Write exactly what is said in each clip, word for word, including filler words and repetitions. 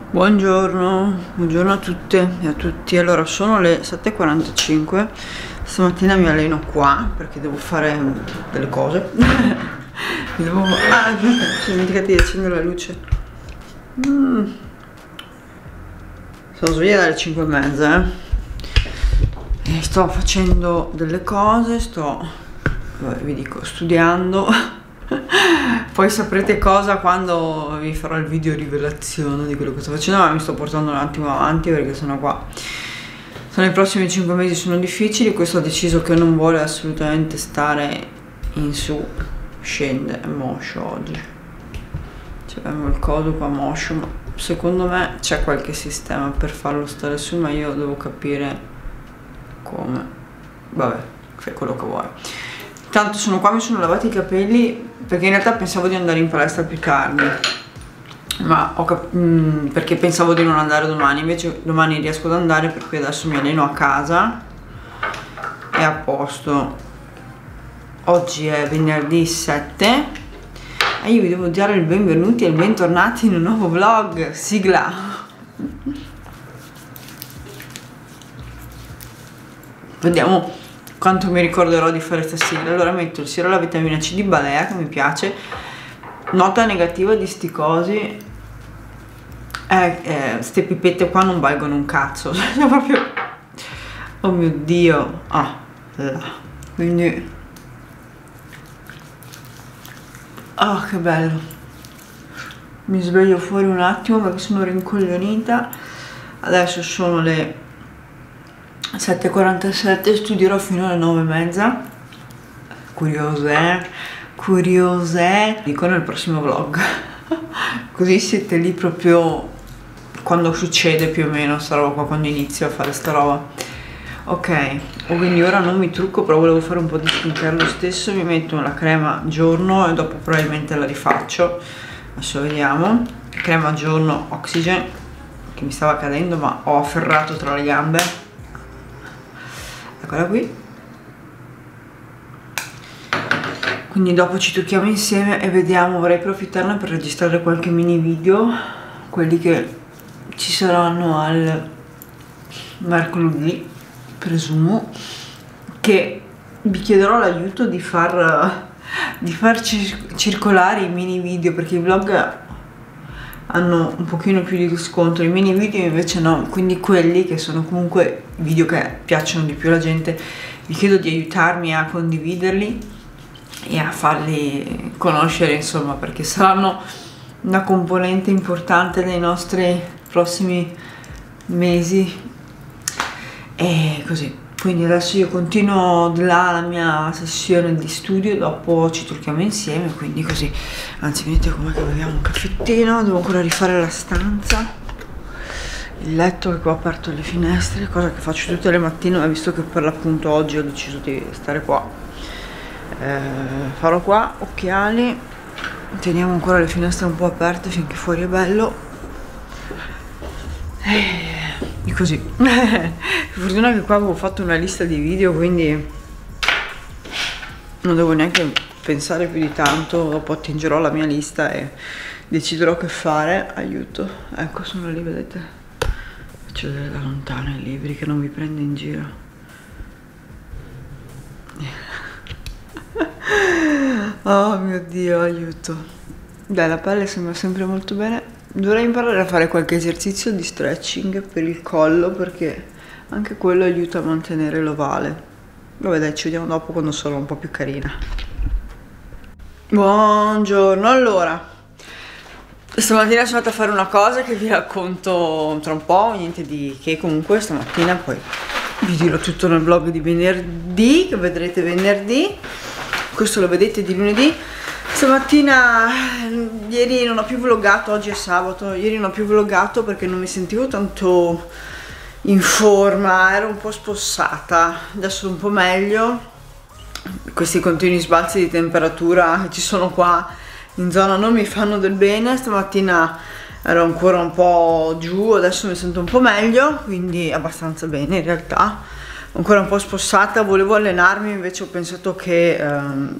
Buongiorno, buongiorno a tutte e a tutti. Allora, sono le sette e quarantacinque. Stamattina mi alleno qua perché devo fare delle cose. Mi devo... Ah, mi sono dimenticata di accendere la luce. Mm. Sono sveglia dalle cinque e mezza, eh. E sto facendo delle cose, sto, vabbè, vi dico, studiando. Poi saprete cosa quando vi farò il video rivelazione di quello che sto facendo, ma mi sto portando un attimo avanti perché sono qua. Sono i prossimi cinque mesi, sono difficili. Questo ha deciso che non vuole assolutamente stare in su, scende, è moscio oggi. Cioè, abbiamo il coso qua moscio, ma secondo me c'è qualche sistema per farlo stare su, ma io devo capire come. Vabbè, fai quello che vuoi. Tanto sono qua, mi sono lavati i capelli perché in realtà pensavo di andare in palestra più tardi, ma ho cap mh, perché pensavo di non andare domani, invece domani riesco ad andare, per cui adesso mi alleno a casa e a posto. Oggi è venerdì sette e io vi devo dare il benvenuti e il bentornati in un nuovo vlog. Sigla. Vediamo quanto mi ricorderò di fare stasera. Allora metto il siero alla vitamina C di Balea, che mi piace. Nota negativa di sti cosi, eh, eh, ste pipette qua non valgono un cazzo. Cioè proprio, oh mio dio. Ah, là. Quindi ah, che bello. Mi sveglio fuori un attimo perché sono rincoglionita. Adesso sono le sette e quarantasette, studierò fino alle nove e mezza. Curiosè, curiosè. Dico nel prossimo vlog. Così siete lì proprio quando succede più o meno sta roba qua, quando inizio a fare sta roba. Ok, quindi ora non mi trucco, però volevo fare un po' di skincare lo stesso. Mi metto la crema giorno e dopo probabilmente la rifaccio. Adesso vediamo. Crema giorno Oxygen, che mi stava cadendo ma ho afferrato tra le gambe. Eccola qui. Quindi dopo ci tocchiamo insieme e vediamo. Vorrei approfittarne per registrare qualche mini video, quelli che ci saranno al mercoledì, presumo, che vi chiederò l'aiuto di far di far circolare i mini video, perché i vlog hanno un pochino più di riscontro, i mini video invece no. Quindi quelli che sono comunque video che piacciono di più alla gente, vi chiedo di aiutarmi a condividerli e a farli conoscere, insomma, perché saranno una componente importante dei nostri prossimi mesi e così. Quindi adesso io continuo là la mia sessione di studio, dopo ci trucchiamo insieme, quindi così. Anzi, vedete com'è che beviamo un caffettino. Devo ancora rifare la stanza, il letto, che qua ho aperto le finestre, cosa che faccio tutte le mattine, ma visto che per l'appunto oggi ho deciso di stare qua, eh, farò qua. Occhiali, teniamo ancora le finestre un po' aperte finché fuori è bello. E così. Fortuna che qua avevo fatto una lista di video, quindi non devo neanche pensare più di tanto. Dopo attingerò la mia lista e deciderò che fare. Aiuto, ecco, sono lì, vedete? Faccio vedere da lontano i libri, che non mi prende in giro. Oh mio dio, aiuto. Dai, la pelle sembra sempre molto bene. Dovrei imparare a fare qualche esercizio di stretching per il collo, perché anche quello aiuta a mantenere l'ovale. Vabbè dai, ci vediamo dopo quando sono un po' più carina. Buongiorno. Allora, stamattina sono andata a fare una cosa che vi racconto tra un po', niente di che. Comunque stamattina, poi vi dirò tutto nel vlog di venerdì, che vedrete venerdì. Questo lo vedete di lunedì. Stamattina, ieri non ho più vloggato, oggi è sabato, ieri non ho più vloggato perché non mi sentivo tanto in forma, ero un po' spossata. Adesso un po' meglio. Questi continui sbalzi di temperatura che ci sono qua in zona non mi fanno del bene. Stamattina ero ancora un po' giù, adesso mi sento un po' meglio, quindi abbastanza bene in realtà. Ancora un po' spossata, volevo allenarmi, invece ho pensato che ehm,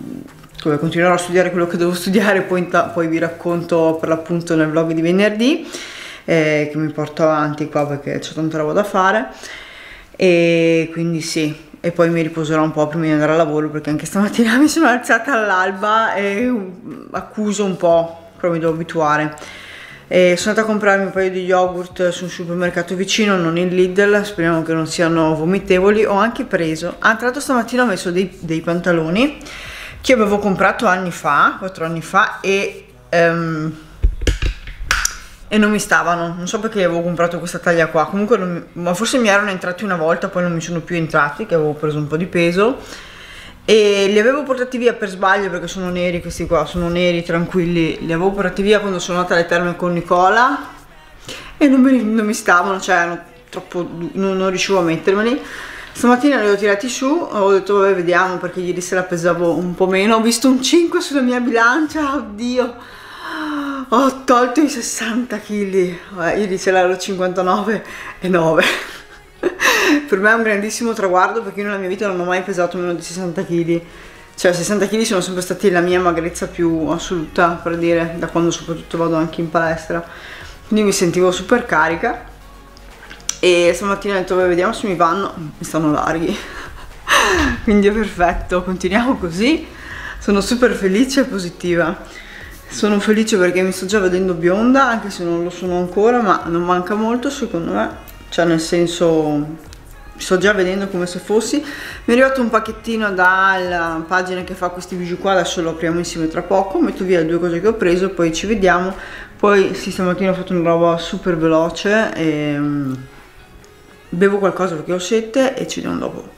continuerò a studiare quello che devo studiare, poi, poi vi racconto per l'appunto nel vlog di venerdì. eh, che mi porto avanti qua perché c'ho tanta roba da fare, e quindi sì. E poi mi riposerò un po' prima di andare al lavoro, perché anche stamattina mi sono alzata all'alba e um, accuso un po', però mi devo abituare. E sono andata a comprarmi un paio di yogurt su un supermercato vicino, non in Lidl, speriamo che non siano vomitevoli. Ho anche preso, ah, tra l'altro stamattina ho messo dei, dei pantaloni che avevo comprato anni fa, quattro anni fa, e... Um, e non mi stavano, non so perché avevo comprato questa taglia qua, comunque non mi, ma forse mi erano entrati una volta, poi non mi sono più entrati, che avevo preso un po' di peso, e li avevo portati via per sbaglio, perché sono neri questi qua, sono neri, tranquilli, li avevo portati via quando sono andata alle terme con Nicola e non mi, non mi stavano, cioè erano troppo, non, non riuscivo a mettermeli. Stamattina li ho tirati su, ho detto vabbè vediamo, perché ieri sera pesavo un po' meno, ho visto un cinque sulla mia bilancia, oddio. Ho tolto i sessanta chili, ieri sera ero cinquantanove e nove. Per me è un grandissimo traguardo, perché io nella mia vita non ho mai pesato meno di sessanta chili. Cioè sessanta chili sono sempre stati la mia magrezza più assoluta, per dire, da quando soprattutto vado anche in palestra. Quindi mi sentivo super carica. E stamattina ho detto vabbè vediamo se mi vanno, mi stanno larghi. Quindi è perfetto, continuiamo così. Sono super felice e positiva. Sono felice perché mi sto già vedendo bionda, anche se non lo sono ancora, ma non manca molto secondo me. Cioè nel senso, mi sto già vedendo come se fossi. Mi è arrivato un pacchettino dalla pagina che fa questi bijou qua, adesso lo apriamo insieme tra poco. Metto via le due cose che ho preso e poi ci vediamo. Poi sì, stamattina ho fatto una roba super veloce e um, bevo qualcosa perché ho sete e ci vediamo dopo.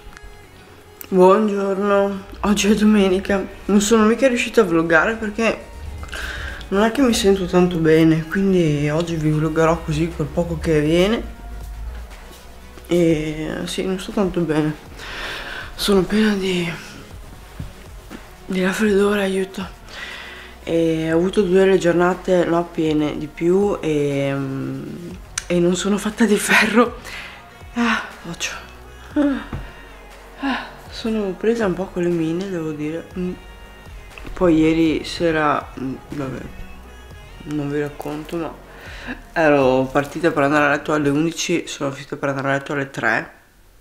Buongiorno, oggi è domenica. Non sono mica riuscita a vloggare perché non è che mi sento tanto bene, quindi oggi vi vloggerò così quel poco che viene. E sì, non sto tanto bene, sono piena di di raffreddore, aiuto. E ho avuto due le giornate, no, piene di più, e, e non sono fatta di ferro. Ah, occhio. Ah, ah, sono presa un po' con le mine, devo dire. Mm. Poi ieri sera, vabbè, non vi racconto, ma ero partita per andare a letto alle undici, sono uscita per andare a letto alle tre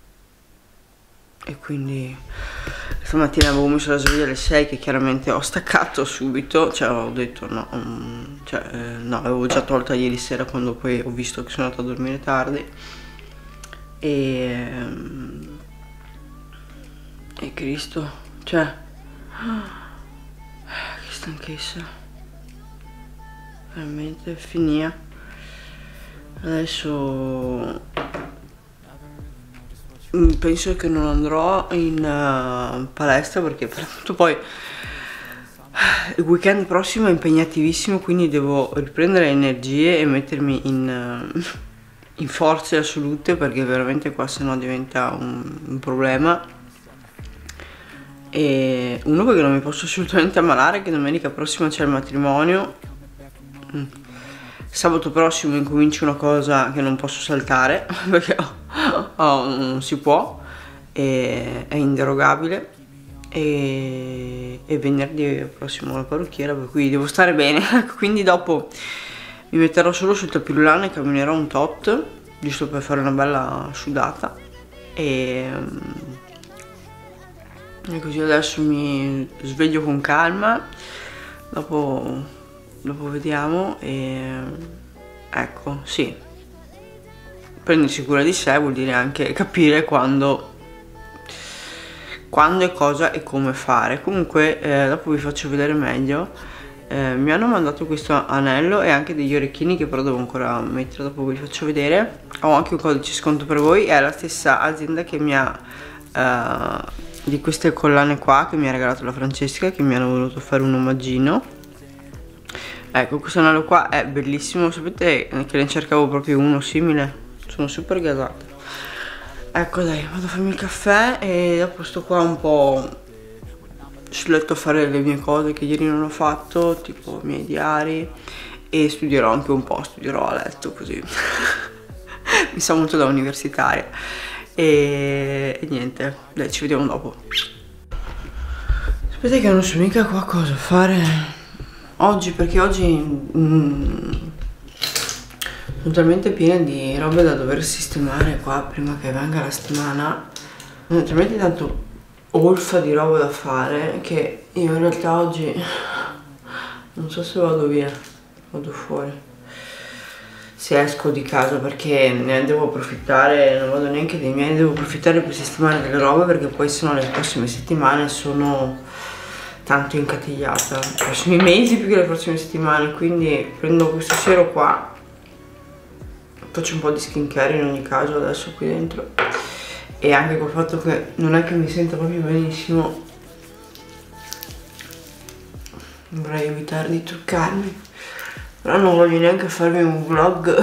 e quindi stamattina avevo messo la sveglia alle sei, che chiaramente ho staccato subito, cioè ho detto no, um, cioè, eh, no, avevo già tolta ieri sera quando poi ho visto che sono andata a dormire tardi e, um, e Cristo, cioè che stanchezza, veramente finia. Adesso penso che non andrò in uh, palestra perché per l'appunto poi il weekend prossimo è impegnativissimo, quindi devo riprendere energie e mettermi in, uh, in forze assolute, perché veramente qua sennò diventa un, un problema. E uno, perché non mi posso assolutamente ammalare, che domenica prossima c'è il matrimonio. mm. Sabato prossimo incomincio una cosa che non posso saltare perché oh, oh, non si può, e, è inderogabile, e, e venerdì prossimo la parrucchiera, per cui devo stare bene. Quindi dopo mi metterò solo sul tapirulano e camminerò un tot, giusto per fare una bella sudata, e E così adesso mi sveglio con calma, dopo, dopo vediamo. E ecco, sì, prendersi cura di sé vuol dire anche capire quando, quando e cosa e come fare. Comunque eh, dopo vi faccio vedere meglio. Eh, mi hanno mandato questo anello e anche degli orecchini che però devo ancora mettere, dopo vi faccio vedere. Ho anche un codice sconto per voi, è la stessa azienda che mi ha... Uh, di queste collane qua che mi ha regalato la Francesca, che mi hanno voluto fare un omaggino. Ecco, questo anello qua è bellissimo, sapete che ne cercavo proprio uno simile, sono super gasata. Ecco, dai, vado a farmi il caffè e dopo sto qua un po' sul letto a fare le mie cose che ieri non ho fatto, tipo i miei diari, e studierò anche un po', studierò a letto così. Mi sa molto da universitaria. E, e niente, dai, ci vediamo dopo. Aspetta che non so mica qua cosa fare oggi, perché oggi mm, Sono talmente piena di robe da dover sistemare qua prima che venga la settimana. Ho talmente tanto olfa di roba da fare che io in realtà oggi non so se vado via, vado fuori, se esco di casa, perché ne devo approfittare, non vado neanche dei miei, devo approfittare per sistemare delle robe, perché poi sennò le prossime settimane sono tanto incatigliata, i prossimi mesi più che le prossime settimane, quindi prendo questo siero qua, faccio un po' di skincare in ogni caso adesso qui dentro, e anche col fatto che non è che mi senta proprio benissimo vorrei evitare di truccarmi, però non voglio neanche farmi un vlog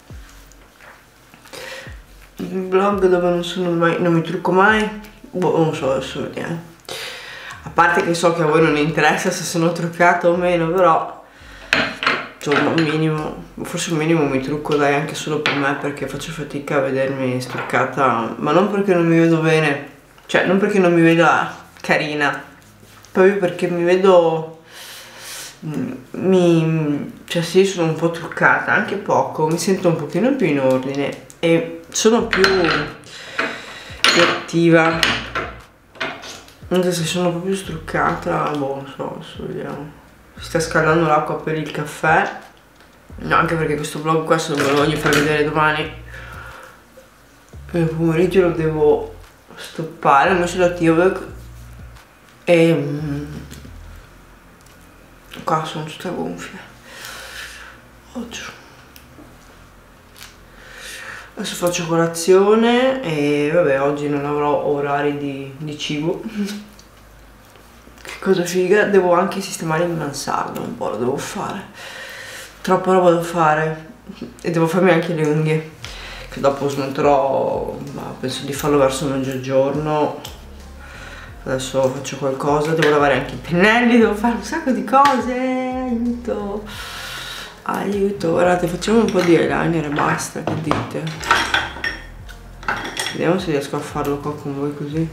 un vlog dove non sono mai, non mi trucco mai, boh, non so, adesso vediamo. A parte che so che a voi non interessa se sono truccata o meno, però insomma un minimo, forse un minimo mi trucco dai, anche solo per me, perché faccio fatica a vedermi struccata, ma non perché non mi vedo bene, cioè non perché non mi veda carina, proprio perché mi vedo, mi, cioè sì, sono un po' truccata, anche poco, mi sento un pochino più in ordine e sono più, più attiva, anche se sono proprio struccata, boh, non so, adesso vediamo. Si sta scaldando l'acqua per il caffè, no, anche perché questo vlog questo ve lo voglio far vedere domani, nel pomeriggio lo devo stoppare, ho messo l'attivo e mm, qua sono tutte gonfie oggi. Adesso faccio colazione e vabbè, oggi non avrò orari di, di cibo. Che cosa figa, devo anche sistemare il mansardo, un po' lo devo fare, troppa roba da fare, e devo farmi anche le unghie che dopo smonterò, ma penso di farlo verso mezzogiorno. Adesso faccio qualcosa, devo lavare anche i pennelli, devo fare un sacco di cose, aiuto, aiuto. Guardate, facciamo un po' di eyeliner e basta, che dite? Vediamo se riesco a farlo qua con voi così.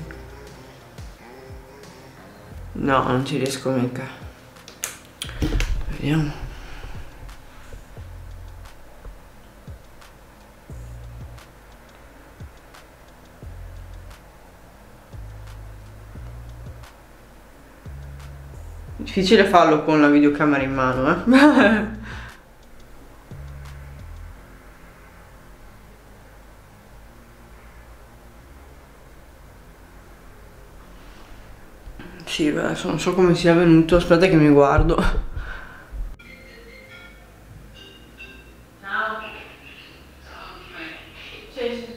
No, non ci riesco mica. Vediamo. Difficile farlo con la videocamera in mano, eh. Sì, beh, adesso non so come sia venuto, aspetta che mi guardo. Ciao. Sì, sì,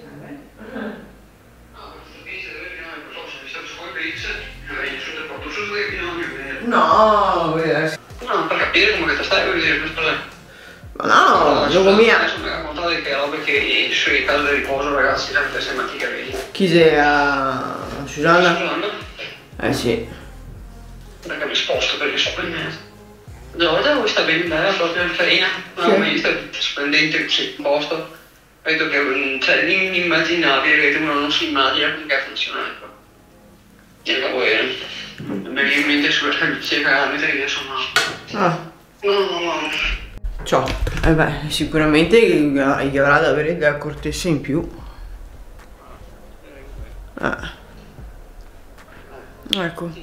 no, vedi. No, per capire come che stai, vuoi dire cos'è? Ma no, dopo mia. Adesso mi raccontate che robe che sui case di riposo, ragazzi, sempre sei matti capelli. Chi sei a Susanna? Susanna? Eh sì. Perché mi sposto perché so per me. Giorgia, questa bella proprio farina, non ho mai visto splendente così, posto. Vedo che c'è l'inimmaginabile che uno non si immagina perché funziona, ecco. E la vuoi, eh? Mi viene in mente sulle servizie parametri che sono... Ah. No, no, no. Ciao. Eh beh, sicuramente gli avrà da avere della cortezza in più. Ah. Ecco.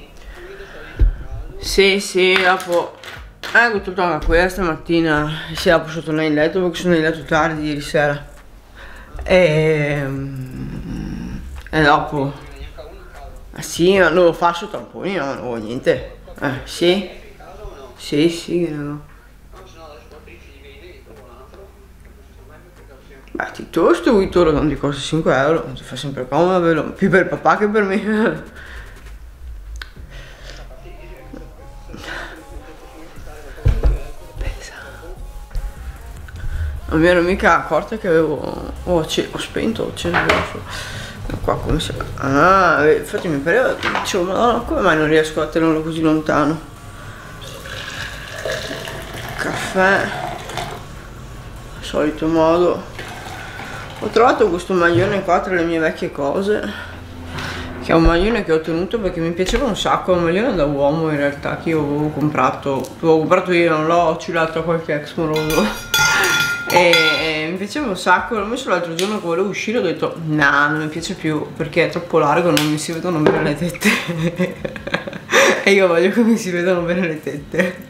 Sì, sì, dopo... Ecco tutta una questa mattina, si è posso tornare in letto perché sono in letto tardi ieri sera. E... E dopo... Ah sì, ma non lo faccio tamponi, no, non vuoi niente. Eh, sì? Sì, sì, che no. Beh, ti tosto Vittorio, non ti costa cinque euro, ti fa sempre comodo, vero? Più per papà che per me. Non mi ero mica accorta che avevo... Oh, ho spento, ho acceso qua come si... Ah, infatti mi pareva... Dicevo, madonna, come mai non riesco a tenerlo così lontano? Caffè, solito modo. Ho trovato questo maglione qua tra le mie vecchie cose, che è un maglione che ho tenuto perché mi piaceva un sacco, è un maglione da uomo in realtà che io avevo comprato, l'avevo comprato io, non l'ho ciulato a qualche ex moroso. E, e mi piaceva un sacco, l'ho messo l'altro giorno che volevo uscire, ho detto no, non mi piace più perché è troppo largo, non mi si vedono bene le tette. E io voglio che mi si vedano bene le tette.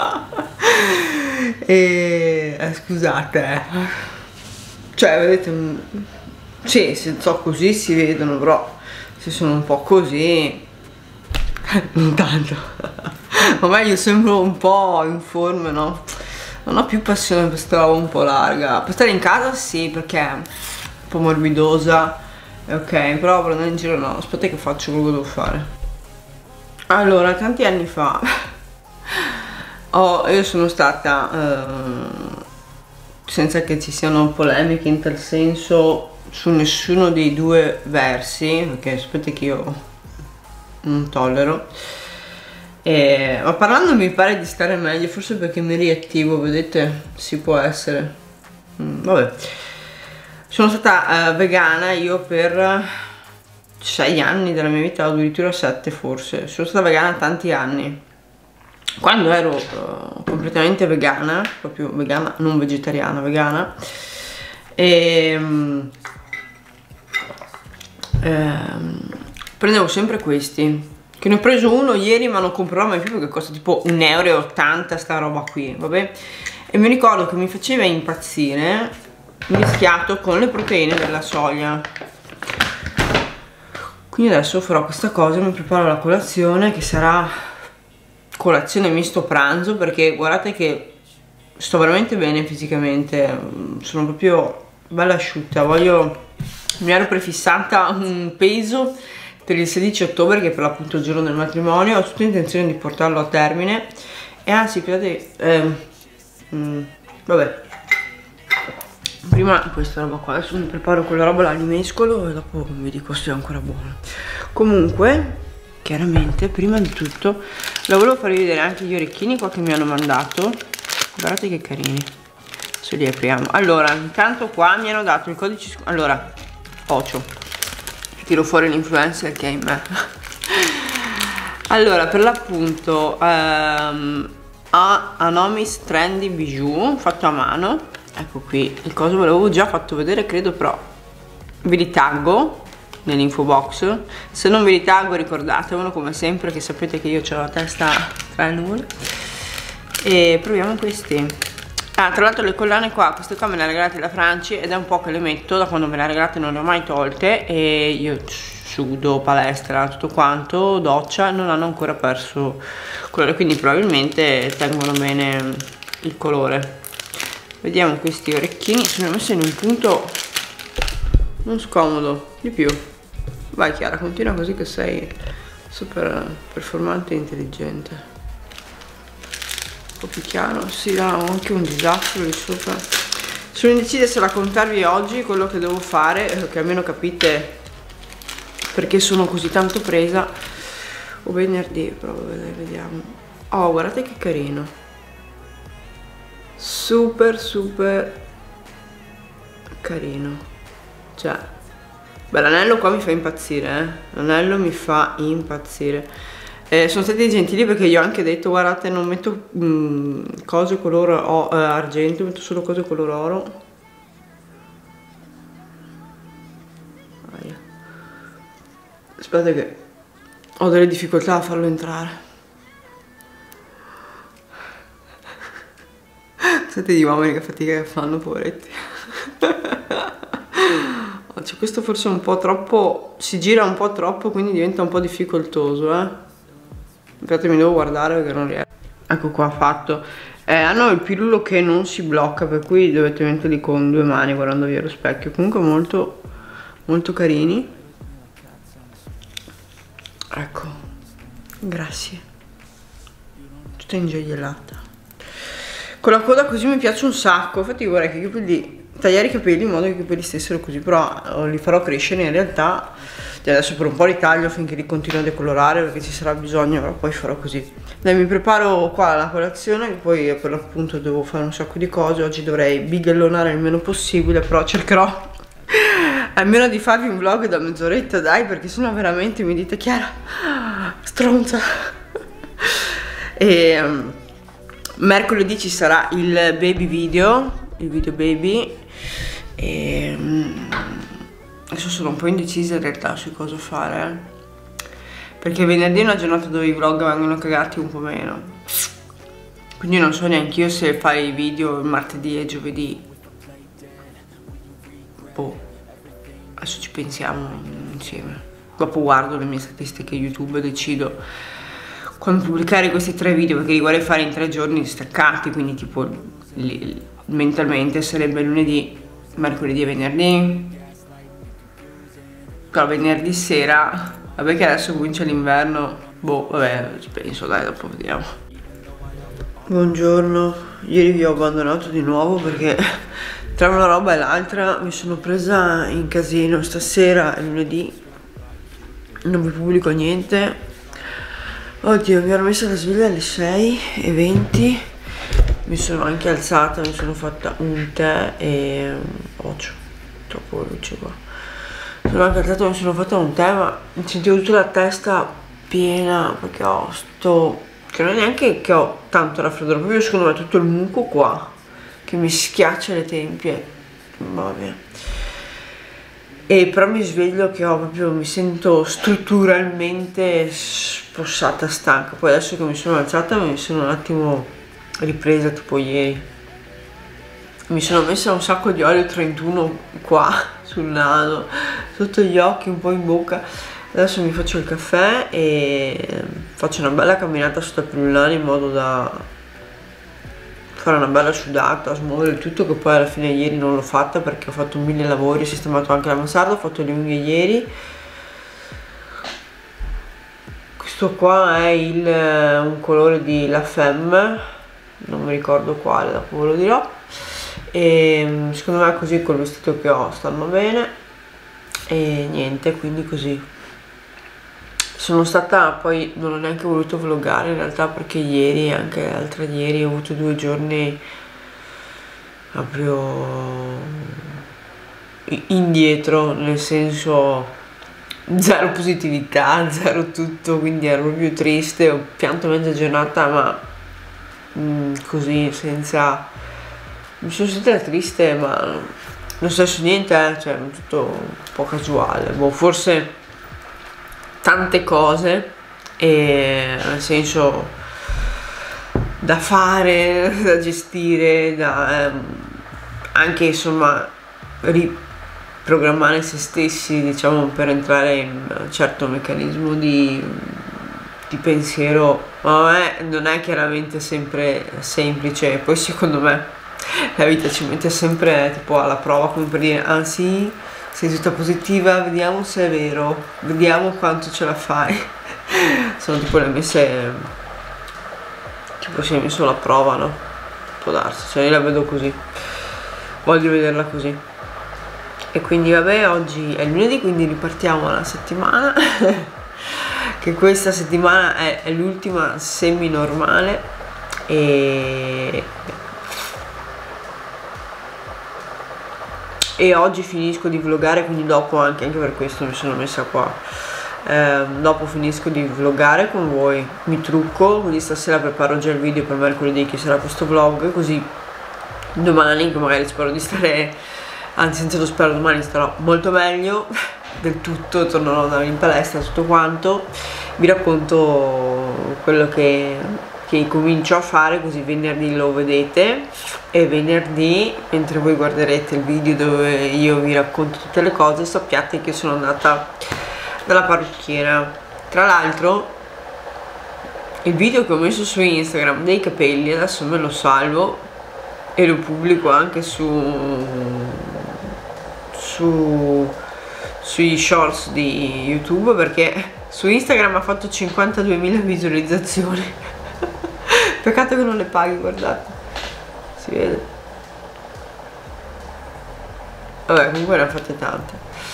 E eh, scusate, eh. Cioè vedete, sì, se so così si vedono, però se sono un po' così non tanto. Ormai io sembro un po' in no? Non ho più passione per questa roba un po' larga. Per stare in casa sì, perché è un po' morbidosa, ok, però per andare in giro no. Aspetta che faccio quello che devo fare. Allora, tanti anni fa oh, io sono stata eh, senza che ci siano polemiche in tal senso su nessuno dei due versi, perché sapete che io non tollero. Eh, ma parlando mi pare di stare meglio, forse perché mi riattivo, vedete? Si può essere. Mm, vabbè. Sono stata uh, vegana io per sei anni della mia vita, addirittura sette forse. Sono stata vegana tanti anni. Quando ero uh, completamente vegana, proprio vegana, non vegetariana, vegana, e um, ehm, prendevo sempre questi. Che ne ho preso uno ieri, ma non comprerò mai più perché costa tipo un euro e ottanta sta roba qui, vabbè. E mi ricordo che mi faceva impazzire mischiato con le proteine della soia. Quindi adesso farò questa cosa, mi preparo la colazione che sarà colazione misto pranzo, perché guardate che sto veramente bene fisicamente, sono proprio bella asciutta. Voglio, mi ero prefissata un peso per il sedici ottobre, che è per l'appunto il giorno del matrimonio. Ho tutta intenzione di portarlo a termine, e anzi pensate, eh, mm, vabbè, prima questa roba qua, adesso mi preparo quella roba là, li mescolo e dopo vi dico se è ancora buono. Comunque chiaramente prima di tutto la volevo farvi vedere anche gli orecchini qua che mi hanno mandato, guardate che carini, se li apriamo. Allora, intanto qua mi hanno dato il codice, allora Ocio, tiro fuori l'influencer che è in me. Allora, per l'appunto um, a Anomis Trendy Bijou fatto a mano, ecco qui il coso, ve l'avevo già fatto vedere credo, però vi li taggo nell'info box. Se non vi li taggo ricordatevelo come sempre, che sapete che io ho la testa tra le nuvole. E proviamo questi. Ah, tra l'altro le collane qua, queste qua me le ha regalate la Franci ed è un po' che le metto, da quando me le ha regalate non le ho mai tolte, e io sudo, palestra, tutto quanto, doccia, non hanno ancora perso colore, quindi probabilmente tengono bene il colore. Vediamo questi orecchini, sono messi in un punto non scomodo, di più. Vai Chiara, continua così che sei super performante e intelligente. Un po' più chiaro, sì, ha anche un disastro lì sopra. Sono indecisa se raccontarvi oggi quello che devo fare, che almeno capite perché sono così tanto presa, o venerdì, però vediamo. Oh, guardate che carino, super super carino, cioè, beh, l'anello qua mi fa impazzire, eh? L'anello mi fa impazzire. Eh, sono stati gentili perché gli ho anche detto guardate, non metto mh, cose color oh, eh, argento, metto solo cose color oro. Aia. Aspetta che ho delle difficoltà a farlo entrare. Siete gli uomini che fatica che fanno, poveretti. Cioè, questo forse è un po' troppo, si gira un po' troppo, quindi diventa un po' difficoltoso, eh. Infatti mi devo guardare perché non riesco. Ecco qua, fatto. Eh, hanno il pirulo che non si blocca, per cui dovete metterli con due mani guardandovi allo specchio. Comunque molto molto carini. Ecco, grazie. Tutta ingioiellata. Con la coda così mi piace un sacco. Infatti vorrei che i capelli, tagliare i capelli in modo che i capelli stessero così, però li farò crescere in realtà. Adesso per un po' li taglio finché li continuo a decolorare, perché ci sarà bisogno, però poi farò così. Dai, mi preparo qua la colazione, poi per l'appunto devo fare un sacco di cose. Oggi dovrei bigellonare il meno possibile, però cercherò almeno di farvi un vlog da mezz'oretta, dai, perché sennò veramente mi dite Chiara, stronza. E um, mercoledì ci sarà il baby video, il video baby e mm, adesso sono un po' indecisa in realtà su cosa fare, eh? Perché venerdì è una giornata dove i vlog vengono cagati un po' meno, quindi non so neanche io se fare i video il martedì e giovedì. Boh, adesso ci pensiamo insieme. Dopo guardo le mie statistiche YouTube e decido quando pubblicare questi tre video, perché li vorrei fare in tre giorni staccati, quindi tipo li, mentalmente sarebbe lunedì, mercoledì e venerdì. Però venerdì sera, vabbè che adesso comincia l'inverno, boh, vabbè, ci penso, dai, dopo vediamo. Buongiorno, ieri vi ho abbandonato di nuovo perché tra una roba e l'altra mi sono presa in casino. Stasera è lunedì, non vi pubblico niente. Oddio, mi ero messa la sveglia alle sei e venti, mi sono anche alzata, mi sono fatta un tè e... occhio, troppo luce qua. Sono anche alzata, mi sono fatta un tè, ma mi sentivo tutta la testa piena perché ho sto... che non è neanche che ho tanto raffreddore, proprio secondo me tutto il muco qua che mi schiaccia le tempie, vabbè. E però mi sveglio che ho proprio, mi sento strutturalmente spossata, stanca. Poi adesso che mi sono alzata mi sono un attimo ripresa, tipo ieri. Mi sono messa un sacco di olio trentuno qua sul naso, sotto gli occhi, un po' in bocca. Adesso mi faccio il caffè e faccio una bella camminata sotto il Priulano in modo da fare una bella sudata, smuovere il tutto, che poi alla fine ieri non l'ho fatta perché ho fatto mille lavori, ho sistemato anche la mansarda, ho fatto le unghie ieri. Questo qua è il, un colore di La Femme, non mi ricordo quale, dopo ve lo dirò. E secondo me così col vestito che ho stanno bene e niente, quindi così. Sono stata, poi non ho neanche voluto vloggare in realtà perché ieri e anche l'altra ieri ho avuto due giorni proprio indietro, nel senso zero positività, zero tutto, quindi ero proprio triste, ho pianto mezza giornata, ma mh, così senza... mi sono sentita triste, ma non è successo niente, eh? Cioè tutto un po' casuale, boh, forse tante cose, e nel senso da fare, da gestire, da ehm, anche insomma riprogrammare se stessi, diciamo, per entrare in un certo meccanismo di, di pensiero. Ma è, non è chiaramente sempre semplice, poi secondo me la vita ci mette sempre tipo alla prova, come per dire, ah sì, sei tutta positiva, vediamo se è vero, vediamo quanto ce la fai. Sono tipo le messe, tipo si è messo alla prova, no? Può darsi, cioè io la vedo così, voglio vederla così. E quindi vabbè, oggi è lunedì, quindi ripartiamo la settimana. Che questa settimana è, è l'ultima semi normale e... e oggi finisco di vloggare, quindi dopo anche, anche per questo mi sono messa qua, eh, dopo finisco di vloggare con voi, mi trucco, quindi stasera preparo già il video per mercoledì che sarà questo vlog, così domani, che magari spero di stare, anzi senza lo spero, domani starò molto meglio del tutto, tornerò ad andare in palestra, tutto quanto, vi racconto quello che... che comincio a fare, così venerdì lo vedete, e venerdì, mentre voi guarderete il video dove io vi racconto tutte le cose, sappiate che sono andata dalla parrucchiera. Tra l'altro il video che ho messo su Instagram dei capelli adesso me lo salvo e lo pubblico anche su, su sui shorts di YouTube, perché su Instagram ha fatto cinquantaduemila visualizzazioni. Peccato che non le paghi, guardate, si vede. Vabbè, comunque ne ha fatte tante.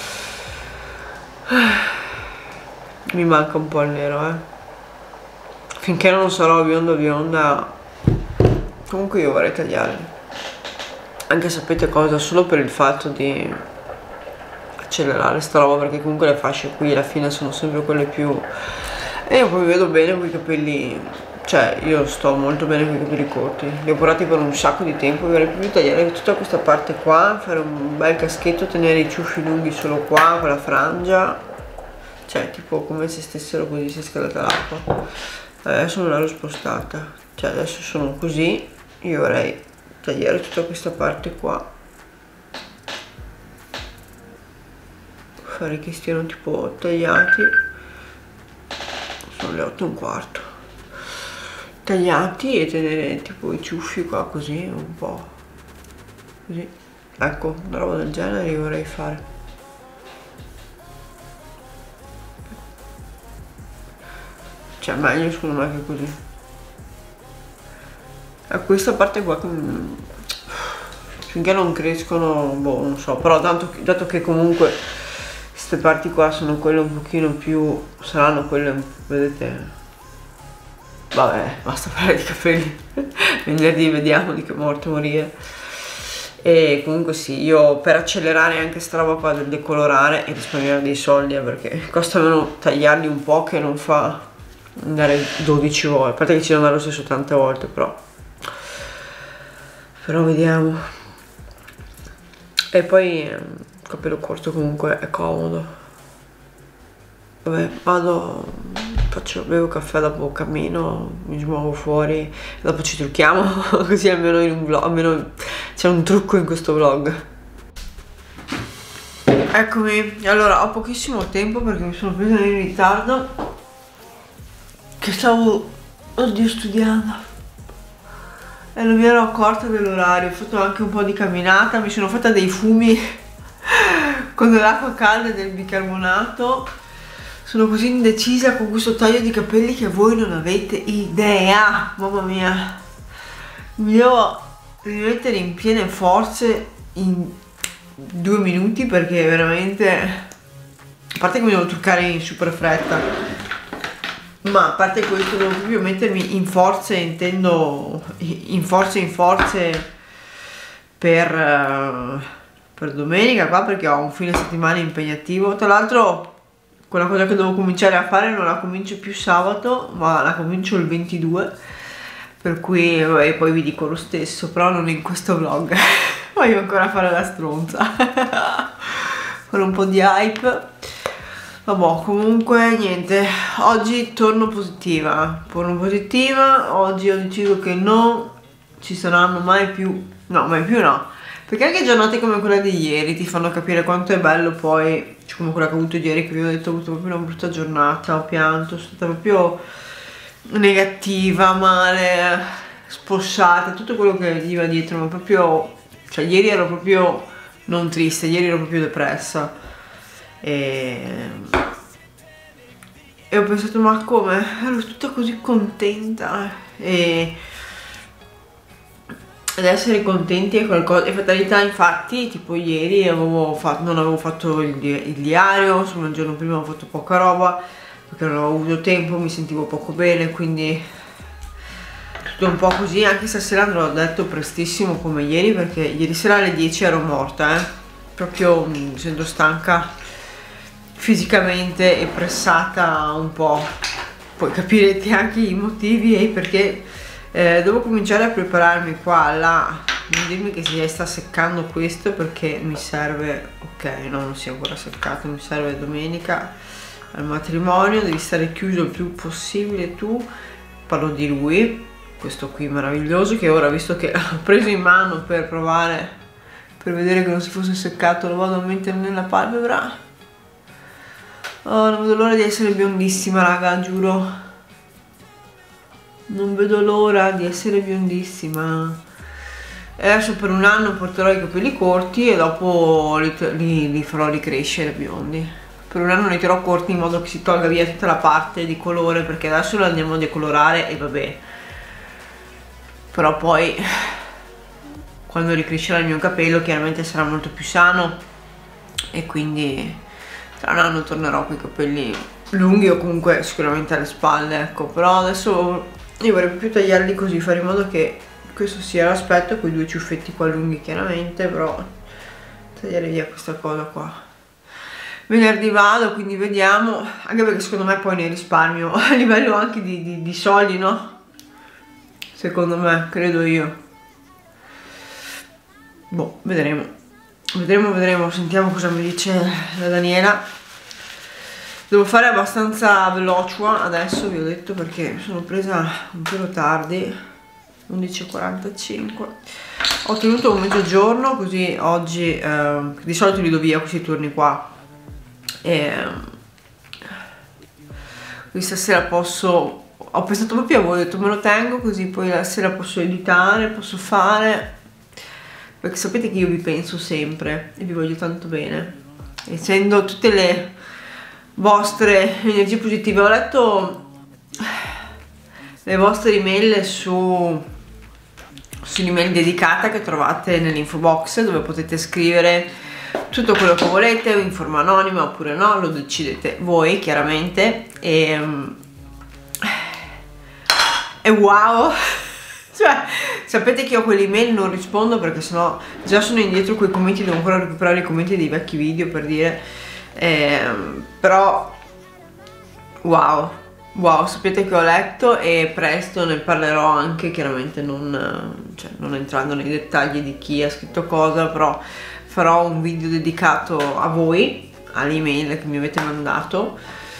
Mi manca un po' il nero, eh. Finché non sarò bionda bionda, comunque io vorrei tagliarli. Anche sapete cosa? Solo per il fatto di accelerare sta roba, perché comunque le fasce qui alla fine sono sempre quelle più... e io poi vedo bene con i capelli cioè io sto molto bene con i capelli corti, li ho curati per un sacco di tempo, vorrei più tagliare tutta questa parte qua, fare un bel caschetto, tenere i ciuffi lunghi solo qua con la frangia, cioè tipo come se stessero così, si è scaldata l'acqua. Adesso me l'ero spostata, cioè adesso sono così, io vorrei tagliare tutta questa parte qua, fare che stiano tipo tagliati, sono le otto e un quarto, tagliati, e tenere tipo i ciuffi qua così, un po' così, ecco, una roba del genere io vorrei fare. Cioè meglio secondo me che così. A questa parte qua che finché non crescono, boh, non so, però tanto, dato che comunque queste parti qua sono quelle un pochino più, saranno quelle, vedete, vabbè, basta parlare di capelli. Venerdì vediamo di che morte morire. E comunque sì, io per accelerare anche sta roba qua del decolorare e risparmiare dei soldi, eh, perché costa meno tagliarli un po' che non fa andare dodici volte, a parte che ci devo andare lo stesso tante volte, però però vediamo. E poi il capello corto comunque è comodo. Vabbè, vado, faccio, bevo caffè, dopo cammino, mi smuovo fuori e dopo ci trucchiamo, così almeno in un vlog, almeno c'è un trucco in questo vlog. Eccomi, allora ho pochissimo tempo perché mi sono presa in ritardo, che stavo, oddio, studiando e non mi ero accorta dell'orario. Ho fatto anche un po' di camminata, mi sono fatta dei fumi con dell'acqua calda e del bicarbonato. Sono così indecisa con questo taglio di capelli che voi non avete idea, mamma mia. Mi devo rimettere in piene forze in due minuti perché veramente, a parte che mi devo truccare in super fretta, ma a parte questo devo proprio mettermi in forze, intendo in forze in forze per, per domenica qua, perché ho un fine settimana impegnativo. Tra l'altro quella cosa che devo cominciare a fare non la comincio più sabato, ma la comincio il ventidue, per cui vabbè, poi vi dico lo stesso, però non in questo vlog. Voglio ancora fare la stronza. Fare un po' di hype. Vabbè, comunque niente, oggi torno positiva, torno positiva, oggi ho deciso che non ci saranno mai più, no, mai più no, perché anche giornate come quella di ieri ti fanno capire quanto è bello poi, cioè come quella che ho avuto ieri, che vi ho detto, ho avuto proprio una brutta giornata, ho pianto, sono stata proprio negativa, male, spossata, tutto quello che gli va dietro, ma proprio, cioè ieri ero proprio non triste, ieri ero proprio depressa. E, e ho pensato, ma come? Ero tutta così contenta, e ad essere contenti è qualcosa, è fatalità. Infatti tipo ieri avevo fatto, non avevo fatto il, il diario, insomma il giorno prima avevo fatto poca roba perché non avevo avuto tempo, mi sentivo poco bene, quindi tutto un po' così. Anche stasera andrò a letto prestissimo come ieri, perché ieri sera alle dieci ero morta, eh? Proprio mi sento stanca fisicamente e pressata un po', poi capirete anche i motivi e perché eh, devo cominciare a prepararmi qua, là, non dirmi che si sta seccando questo, perché mi serve, ok, no, non si è ancora seccato, mi serve domenica al matrimonio, devi stare chiuso il più possibile tu, parlo di lui, questo qui meraviglioso, che ora, visto che ho preso in mano per provare, per vedere che non si fosse seccato, lo vado a mettere nella palpebra. Oh, non vedo l'ora di essere biondissima, raga, giuro. Non vedo l'ora di essere biondissima. E adesso per un anno porterò i capelli corti e dopo li, li, li farò ricrescere biondi. Per un anno li terrò corti in modo che si tolga via tutta la parte di colore, perché adesso lo andiamo a decolorare e vabbè. Però poi, quando ricrescerà il mio capello, chiaramente sarà molto più sano e quindi tra un anno tornerò con i capelli lunghi o comunque sicuramente alle spalle, ecco. Però adesso io vorrei più tagliarli così, fare in modo che questo sia l'aspetto, con i due ciuffetti qua lunghi chiaramente, però tagliare via questa cosa qua. Venerdì vado, quindi vediamo, anche perché secondo me poi ne risparmio a livello anche di, di, di soldi, no? secondo me, credo io. Boh, vedremo. Vedremo, vedremo, sentiamo cosa mi dice la Daniela. Devo fare abbastanza veloce adesso, vi ho detto, perché sono presa un pelo tardi, undici e quarantacinque. Ho tenuto un mezzogiorno, così oggi, eh, di solito li do via questi turni qua. E questa sera posso, ho pensato proprio a voi, ho detto me lo tengo così poi la sera posso editare, posso fare, perché sapete che io vi penso sempre e vi voglio tanto bene, essendo tutte le vostre energie positive. Ho letto le vostre email su sull'email dedicata che trovate nell'info box, dove potete scrivere tutto quello che volete in forma anonima oppure no, lo decidete voi chiaramente. E, e wow, cioè sapete che io a quell'email non rispondo perché sennò già sono indietro quei commenti, devo ancora recuperare i commenti dei vecchi video per dire, eh, però wow, wow, sapete che ho letto e presto ne parlerò anche, chiaramente non, cioè, non entrando nei dettagli di chi ha scritto cosa, però farò un video dedicato a voi, all'email che mi avete mandato,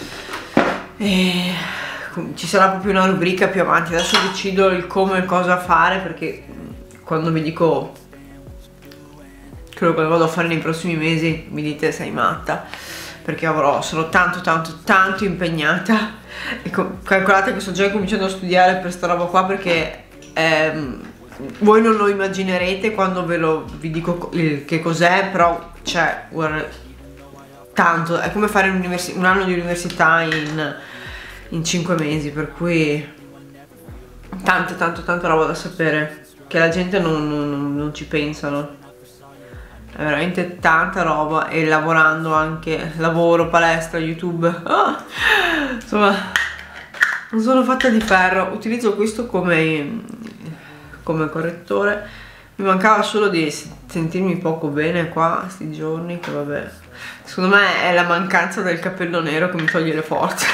e ci sarà proprio una rubrica più avanti. Adesso decido il come e cosa fare, perché quando vi dico quello che vado a fare nei prossimi mesi mi dite sei matta, perché avrò, sono tanto tanto tanto impegnata e calcolate che sto già cominciando a studiare per sta roba qua, perché ehm, voi non lo immaginerete quando ve lo vi dico che cos'è, però c'è tanto, è come fare un, un anno di università in, in cinque mesi, per cui tante tanto tanto roba da sapere che la gente non, non, non ci pensano. È veramente tanta roba, e lavorando anche, lavoro, palestra, YouTube, ah, insomma non sono fatta di ferro. Utilizzo questo come, come correttore, mi mancava solo di sentirmi poco bene qua sti giorni, che vabbè, secondo me è la mancanza del capello nero che mi toglie le forze.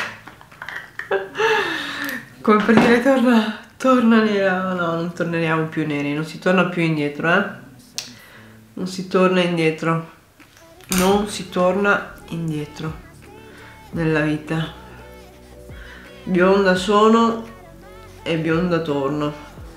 Come per dire torna, torna nera, no, non torneremo più neri, non si torna più indietro, eh. Non si torna indietro, non si torna indietro nella vita. Bionda sono e bionda torno,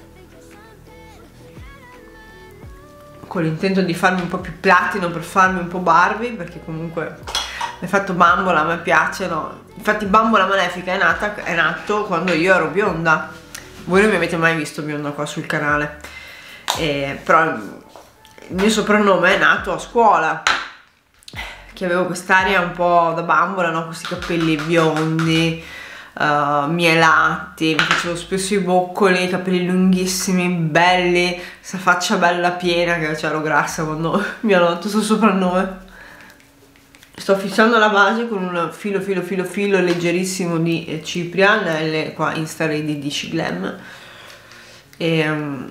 con l'intento di farmi un po' più platino per farmi un po' Barbie, perché comunque l'effetto bambola a me piace, no? Infatti Bambola Malefica è, nata, è nato quando io ero bionda. Voi non mi avete mai visto bionda qua sul canale, eh, però il mio soprannome è nato a scuola, che avevo quest'aria un po' da bambola, no? Questi capelli biondi, uh, mielati, mi facevo spesso i boccoli, capelli lunghissimi, belli, questa faccia bella piena, che c'ero grassa quando mi hanno dato questo soprannome. Sto fissando la base con un filo filo filo filo leggerissimo di Cipria, nelle qua Insta Ready di Dici Glam, e um,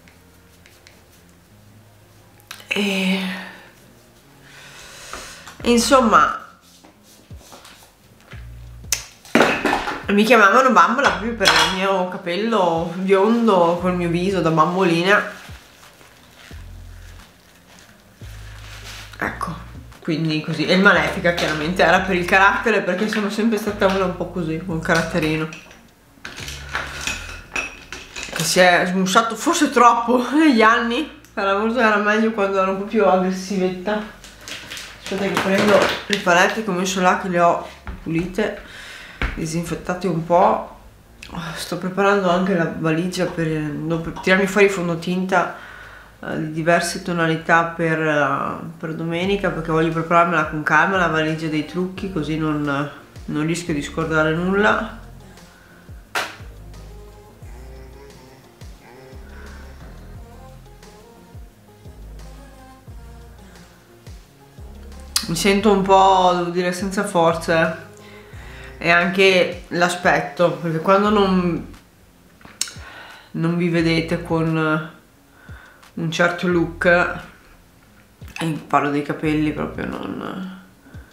E... insomma mi chiamavano bambola proprio per il mio capello biondo col mio viso da bambolina, ecco, quindi così. E il Malefica chiaramente era per il carattere, perché sono sempre stata una un po' così, un caratterino che si è smussato forse troppo negli anni. Era molto, era meglio quando ero un po' più aggressivetta. Aspetta che prendo le palette che ho messo là, che le ho pulite, disinfettate un po'. Sto preparando anche la valigia per, per tirarmi fuori fondotinta uh, di diverse tonalità per, uh, per domenica, perché voglio prepararmela con calma, la valigia dei trucchi, così non, non rischio di scordare nulla. Mi sento un po', devo dire, senza forze, e anche l'aspetto, perché quando non, non vi vedete con un certo look, e parlo dei capelli proprio, non,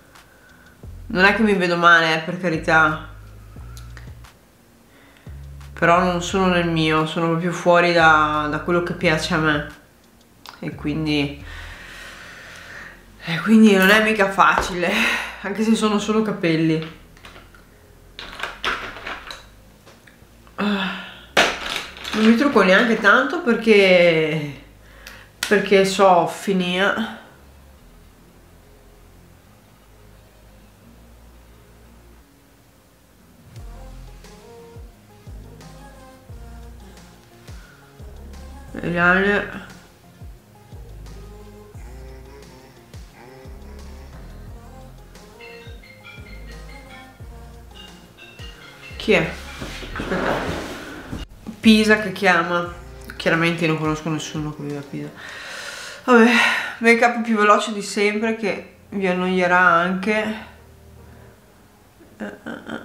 non è che mi vedo male, eh, per carità, però non sono nel mio, sono proprio fuori da, da quello che piace a me, e quindi e quindi non è mica facile, anche se sono solo capelli. Non mi trucco neanche tanto perché perché so finire. Eyeliner. Chi è? Aspetta. Pisa che chiama. Chiaramente non conosco nessuno che vive a Pisa. Vabbè, make up più veloce di sempre che vi annoierà anche. Uh, uh, uh.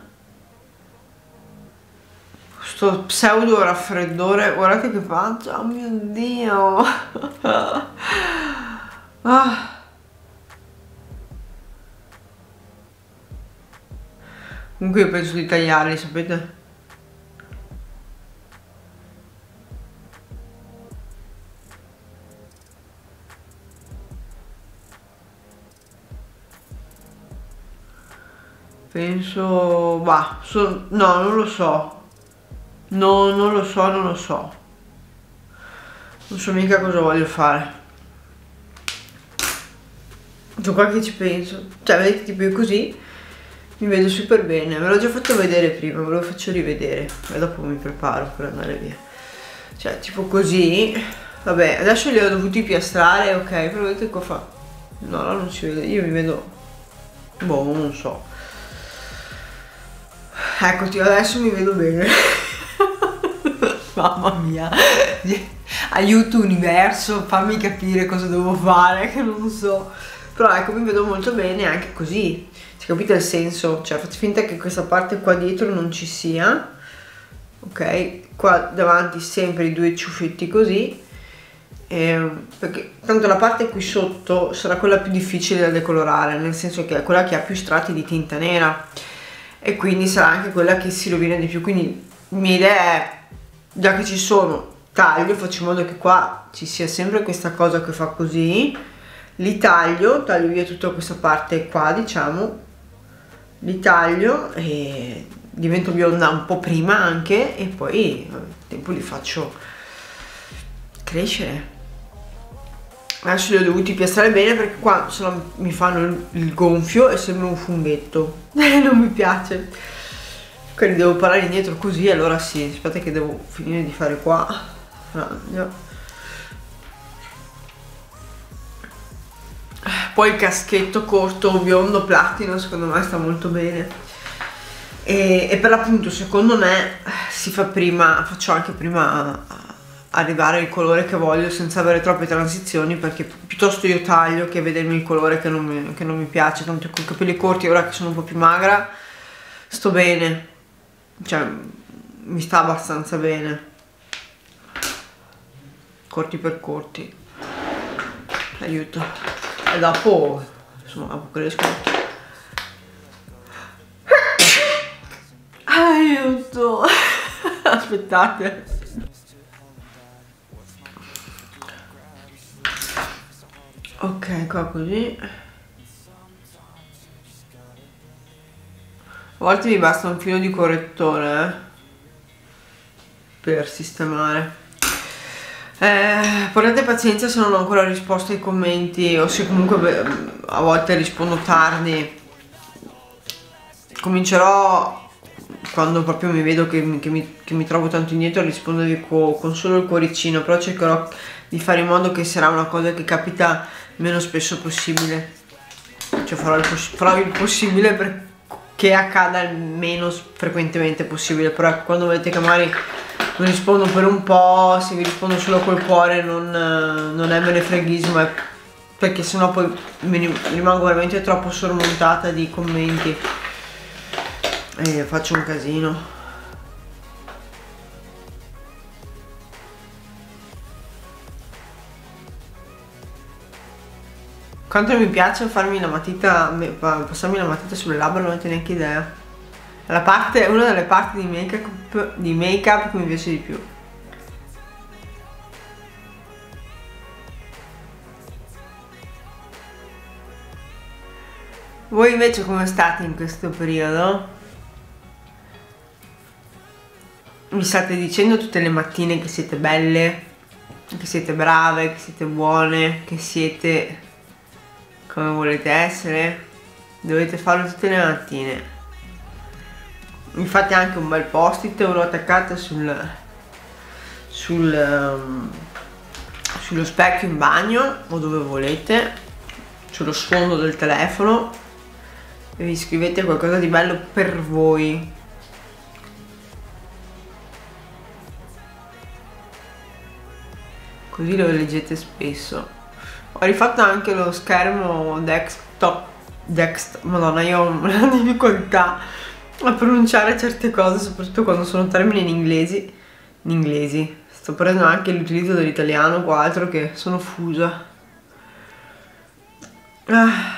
Sto pseudo raffreddore, guardate che faccia, oh mio Dio. Ah. Comunque io penso di tagliarli, sapete? Penso, bah, so, no, non lo so. No, non lo so, non lo so. Non so mica cosa voglio fare. C'ho qua che ci penso. Cioè, vedete, tipo io così mi vedo super bene. Ve l'ho già fatto vedere prima, ve lo faccio rivedere. E dopo mi preparo per andare via. Cioè, tipo così. Vabbè, adesso li ho dovuti piastrare, ok. Però vedete cosa fa? No, no, non si vede. Io mi vedo... Boh, non so. Eccoti, adesso mi vedo bene. Mamma mia, aiuto universo, fammi capire cosa devo fare, che non so. Però ecco, mi vedo molto bene anche così. Cioè, capite il senso? Cioè, fate finta che questa parte qua dietro non ci sia. Ok, qua davanti sempre i due ciuffetti così. Eh, perché tanto la parte qui sotto sarà quella più difficile da decolorare, nel senso che è quella che ha più strati di tinta nera. E quindi sarà anche quella che si rovina di più. Quindi la mia idea è, già che ci sono, taglio, faccio in modo che qua ci sia sempre questa cosa che fa così, li taglio, taglio via tutta questa parte qua, diciamo, li taglio e divento bionda un po' prima anche, e poi nel tempo li faccio crescere. Adesso li ho dovuti piastrare bene perché qua se no mi fanno il, il gonfio e sembra un funghetto. Non mi piace. Quindi devo parare indietro così, allora sì, aspetta che devo finire di fare qua. Frangio. Poi il caschetto corto biondo platino secondo me sta molto bene. E, e per l'appunto secondo me si fa prima, faccio anche prima arrivare il colore che voglio senza avere troppe transizioni, perché piuttosto io taglio che vedermi il colore che non mi, che non mi piace. Tanto con i capelli corti, ora che sono un po' più magra, sto bene, cioè mi sta abbastanza bene, corti per corti, aiuto. E dopo insomma dopo cresco. Aiuto. Aspettate. Ok, qua così. A volte mi basta un filo di correttore eh, per sistemare. Eh, portate pazienza se non ho ancora risposto ai commenti, o se comunque beh, a volte rispondo tardi. Comincerò quando proprio mi vedo che mi, che mi, che mi trovo tanto indietro a rispondervi con, con solo il cuoricino, però cercherò di fare in modo che sarà una cosa che capita meno spesso possibile. Cioè farò il, farò il possibile perché accada il meno frequentemente possibile. Però quando vedete che magari non rispondo per un po', se vi rispondo solo col cuore non, non è menefreghismo, è perché sennò poi mi rimango veramente troppo sormontata di commenti e faccio un casino. Quanto mi piace farmi la matita, passarmi la matita sulle labbra, non avete neanche idea. La parte, una delle parti di make up tip di make up che mi piace di più. Voi invece come state in questo periodo? Mi state dicendo tutte le mattine che siete belle, che siete brave, che siete buone, che siete come volete essere? Dovete farlo tutte le mattine. Mi fate anche un bel post-it o lo attaccate sul, sul, um, sullo specchio in bagno o dove volete, sullo sfondo del telefono, e vi scrivete qualcosa di bello per voi. Così lo leggete spesso. Ho rifatto anche lo schermo desktop, desktop, madonna, io ho una difficoltà a pronunciare certe cose, soprattutto quando sono termini in inglesi. In inglesi. Sto prendendo anche l'utilizzo dell'italiano qua, altro che sono fusa. Ah.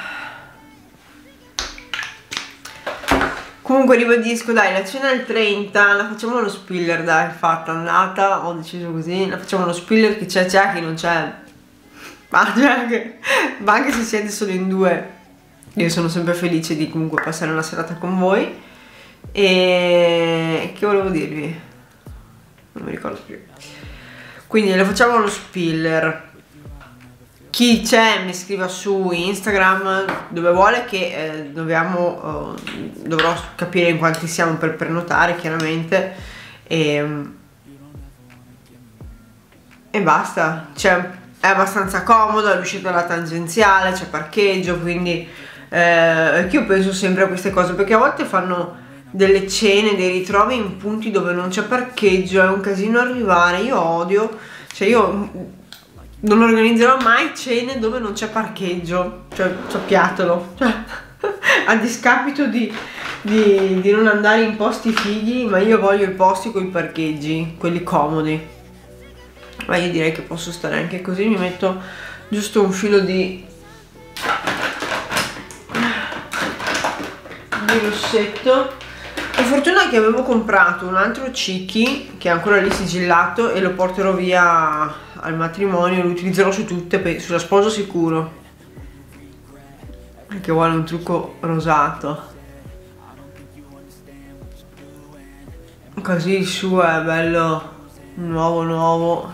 Comunque ribadisco, dai, la cena del trenta la facciamo allo Spiller, dai, fatta, andata, ho deciso così, la facciamo allo Spiller, che c'è, c'è, che non c'è, ma anche, ma anche se siete solo in due, io sono sempre felice di comunque passare una serata con voi. E che volevo dirvi? Non mi ricordo più. Quindi la facciamo allo Spiller. Chi c'è mi scriva su Instagram dove vuole, che eh, dobbiamo, eh, dovrò capire in quanti siamo per prenotare chiaramente, e, e basta. Cioè, è abbastanza comodo, è l'uscita alla tangenziale, c'è parcheggio, quindi eh, io penso sempre a queste cose, perché a volte fanno delle cene, dei ritrovi in punti dove non c'è parcheggio, è un casino arrivare, io odio, cioè io non organizzerò mai cene dove non c'è parcheggio, cioè sappiatelo, cioè, a discapito di, di, di non andare in posti fighi, ma io voglio i posti con i parcheggi, quelli comodi. Ma io direi che posso stare anche così, mi metto giusto un filo di, di rossetto. La fortuna è che avevo comprato un altro Ciki che è ancora lì sigillato e lo porterò via al matrimonio, lo utilizzerò su tutte, sulla sposa sicuro, perché vuole un trucco rosato, così il suo è bello nuovo nuovo,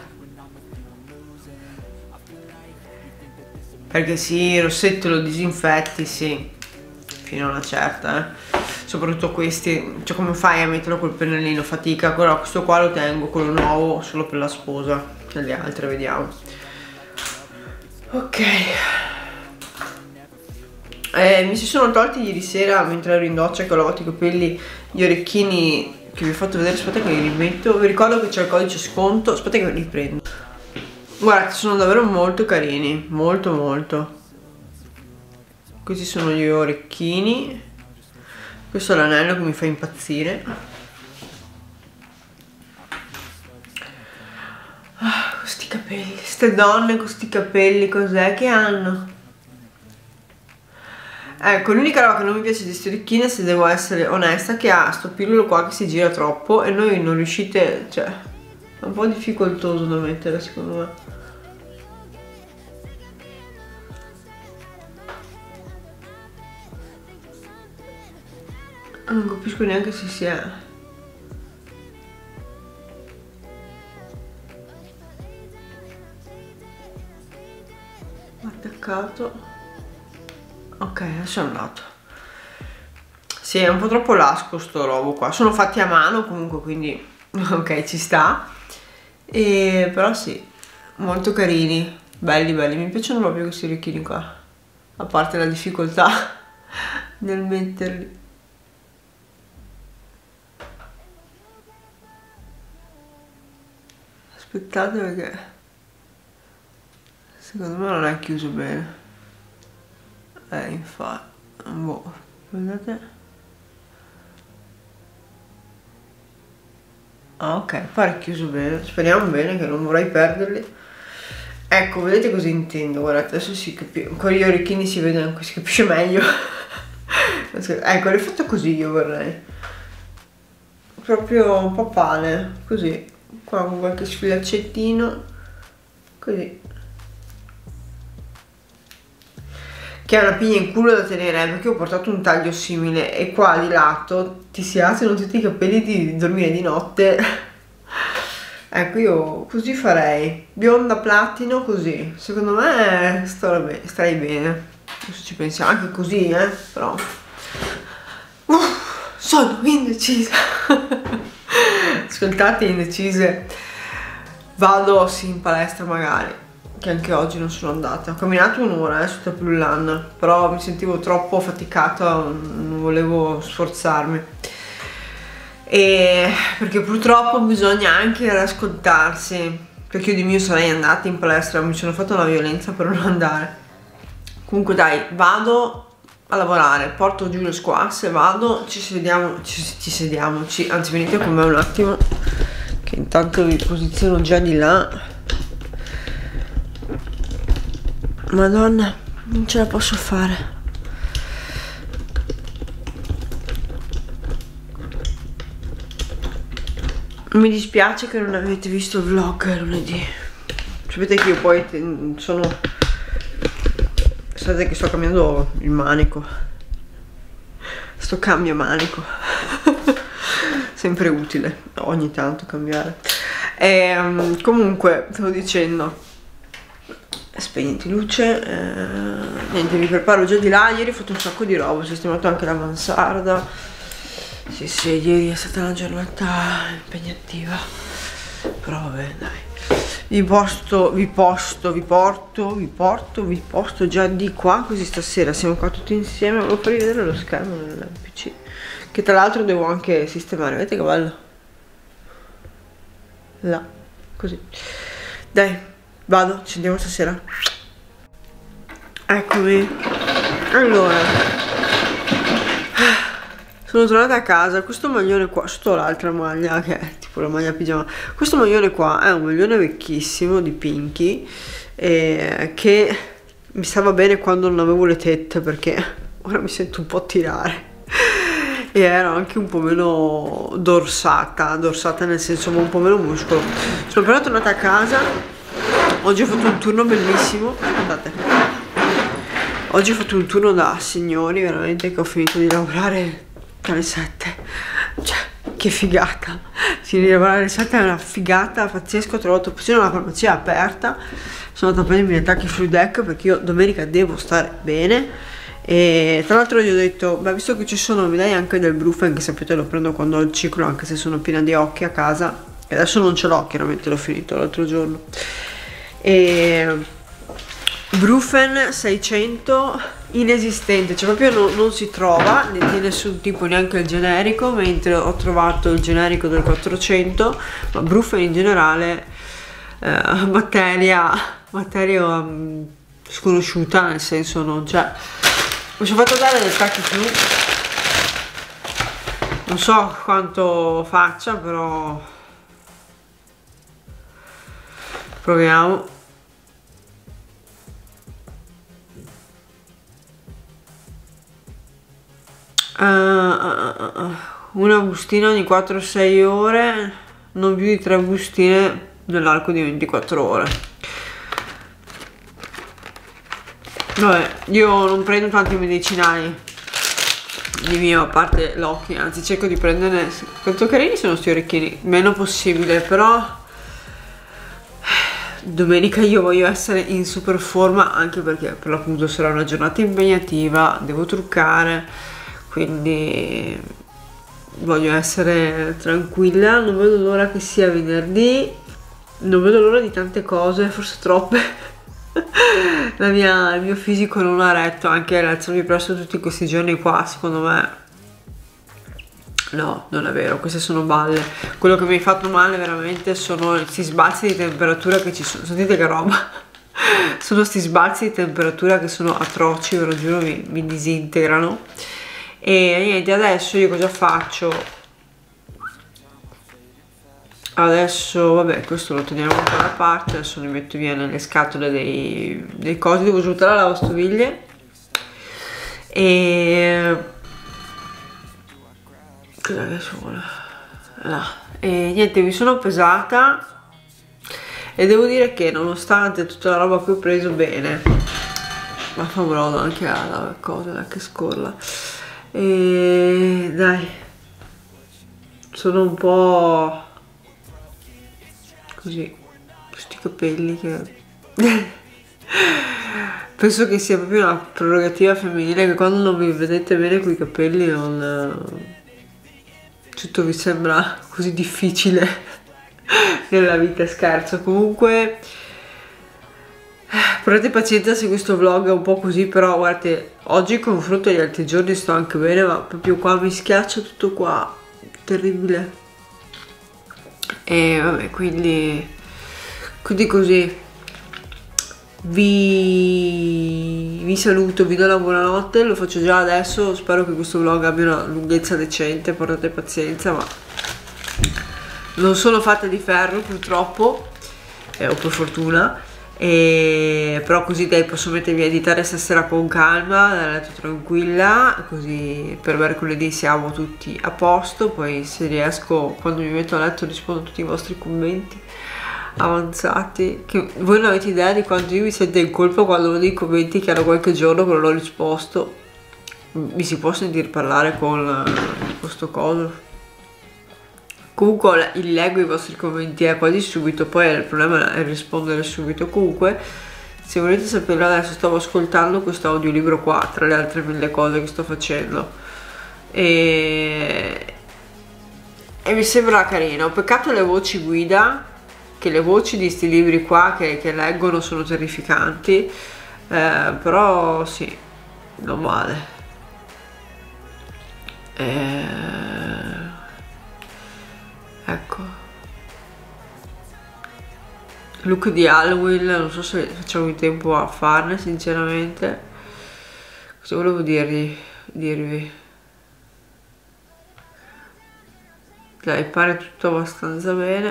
perché sì, il rossetto lo disinfetti, sì, fino a una certa, eh. Soprattutto questi, cioè come fai a metterlo col pennellino? Fatica, però questo qua lo tengo, quello nuovo, solo per la sposa, e le altre vediamo. Ok. Eh, mi si sono tolti ieri sera, mentre ero in doccia che ho lavato i capelli, gli orecchini che vi ho fatto vedere, aspetta che li rimetto, vi ricordo che c'è il codice sconto, aspetta che li prendo. Guardate, sono davvero molto carini, molto molto. Questi sono gli orecchini. Questo è l'anello che mi fa impazzire. Ah, questi capelli, queste donne con questi capelli, cos'è che hanno? Ecco, l'unica roba che non mi piace di questi orecchini, se devo essere onesta, è che ha sto pilolo qua che si gira troppo e noi non riuscite, cioè, è un po' difficoltoso da mettere secondo me. Non capisco neanche se si è attaccato. Ok, adesso è andato. Sì, è un po' troppo lasco sto robo qua. Sono fatti a mano comunque, quindi ok, ci sta. E però sì, molto carini, belli belli. Mi piacciono proprio questi orecchini qua, a parte la difficoltà nel metterli. Aspettate, perché secondo me non è chiuso bene. Eh, infatti, boh, guardate. Ah, ok, pare chiuso bene. Speriamo bene, che non vorrei perderli. Ecco, vedete cosa intendo? Guardate, adesso si capisce, con gli orecchini si vede anche, si capisce meglio. Ecco, l'ho fatto così io vorrei. proprio un po' pane, così, qua con qualche sfilaccettino, così. Che è una pigna in culo da tenere, perché ho portato un taglio simile e qua di lato ti si alzano tutti i capelli di dormire di notte. Ecco, io così farei, bionda platino così, secondo me starei bene. Adesso ci pensiamo, anche così, eh, però uh, sono indecisa. Ascoltate, indecise. Vado sì in palestra magari, che anche oggi non sono andata. Ho camminato un'ora eh, su Tapullan, però mi sentivo troppo faticata, non volevo sforzarmi. E perché purtroppo bisogna anche ascoltarsi, perché io di mio sarei andata in palestra, mi sono fatta una violenza per non andare. Comunque dai, vado a lavorare, porto giù le squasse, vado, ci sediamo, ci, ci sediamo, ci, anzi venite con me un attimo, che intanto vi posiziono già di là. Madonna, non ce la posso fare. Mi dispiace che non avete visto il vlog lunedì. Sapete che io poi sono... Sapete che sto cambiando il manico. Sto cambio manico. Sempre utile ogni tanto cambiare. E, um, comunque, stavo dicendo, spegniti luce, eh, niente, mi preparo già di là. Ieri ho fatto un sacco di roba, ho sistemato anche la mansarda. Sì, sì, ieri è stata una giornata impegnativa, però vabbè, dai. Vi posto, vi posto, vi porto, vi porto, vi posto già di qua, così stasera siamo qua tutti insieme. Volevo farvi vedere lo schermo del P C, che tra l'altro devo anche sistemare, vedete che bello? Là, così. Dai, vado, ci andiamo stasera. Eccomi. Allora, sono tornata a casa. Questo maglione qua, sotto l'altra maglia che è tipo la maglia pigiama, questo maglione qua è un maglione vecchissimo di Pinky, eh, che mi stava bene quando non avevo le tette, perché ora mi sento un po' tirare e ero anche un po' meno dorsata, dorsata nel senso un po' meno muscolo. Sono appena tornata a casa, oggi ho fatto un turno bellissimo, guardate, oggi ho fatto un turno da signori, veramente, che ho finito di lavorare alle sette, cioè che figata, finire di lavorare alle sette è una figata pazzesca. Ho trovato persino una farmacia aperta, sono andata a prendermi gli attacchi Fluidec perché io domenica devo stare bene. E tra l'altro gli ho detto, beh, visto che ci sono, mi dai anche del Brufen, che sapete lo prendo quando ho il ciclo, anche se sono piena di occhi a casa, e adesso non ce l'ho, chiaramente l'ho finito l'altro giorno. E Brufen seicento inesistente, cioè proprio non, non si trova di nessun tipo, neanche il generico, mentre ho trovato il generico del quattrocento, ma Brufen in generale eh, materia materia um, sconosciuta, nel senso non c'è. Mi sono fatto dare del tacchi più, non so quanto faccia, però proviamo. Uh, uh, uh, una bustina ogni quattro sei ore, non più di tre bustine nell'arco di ventiquattro ore. Vabbè, io non prendo tanti medicinali di mio, a parte l'occhio, anzi cerco di prenderne, quanto carini sono sti orecchini, meno possibile, però domenica io voglio essere in super forma, anche perché per l'appunto sarà una giornata impegnativa, devo truccare, quindi voglio essere tranquilla. Non vedo l'ora che sia venerdì, non vedo l'ora di tante cose, forse troppe. La mia, il mio fisico non ha retto, anche alzarmi presto tutti questi giorni qua, secondo me no, non è vero, queste sono balle. Quello che mi ha fatto male veramente sono questi sbalzi di temperatura che ci sono, sentite che roba. Sono sti sbalzi di temperatura che sono atroci, ve lo giuro, mi, mi disintegrano. E niente, adesso io cosa faccio? Adesso vabbè, questo lo teniamo un po' da parte, adesso li metto via nelle scatole dei, dei cosi, devo svuotare la lavastoviglie. E cos'è che suona? bella. E niente, mi sono pesata e devo dire che nonostante tutta la roba che ho preso, bene, ma fa un brodo anche la cosa che scorla. E dai, sono un po' così, questi capelli che penso che sia proprio una prerogativa femminile, che quando non vi vedete bene coi capelli non tutto vi sembra così difficile nella vita. Scherzo. Comunque provate pazienza se questo vlog è un po' così, però guardate, oggi in confronto agli altri giorni sto anche bene, ma proprio qua mi schiaccia tutto qua, terribile. E vabbè, quindi quindi così vi, vi saluto, vi do la buonanotte, lo faccio già adesso, spero che questo vlog abbia una lunghezza decente, portate pazienza, ma non sono fatta di ferro purtroppo, eh, o per fortuna, e però così dai, posso mettermi a editare stasera con calma, nel letto tranquilla, così per mercoledì siamo tutti a posto. Poi se riesco, quando mi metto a letto, rispondo a tutti i vostri commenti avanzati, che voi non avete idea di quanto io mi sento in colpa quando vedo i commenti che hanno qualche giorno che non ho risposto. Mi si può sentire parlare con questo coso? Comunque leggo i vostri commenti eh, quasi subito, poi il problema è rispondere subito. Comunque, se volete saperlo, adesso stavo ascoltando questo audiolibro qua, tra le altre mille cose che sto facendo, e, e mi sembra carino. Peccato le voci guida, che le voci di sti libri qua che, che leggono sono terrificanti, eh, però sì, non male. Eh... Ecco, look di Halloween, non so se facciamo in tempo a farne sinceramente. Cosa volevo dirvi? dirvi? Dai, pare tutto abbastanza bene.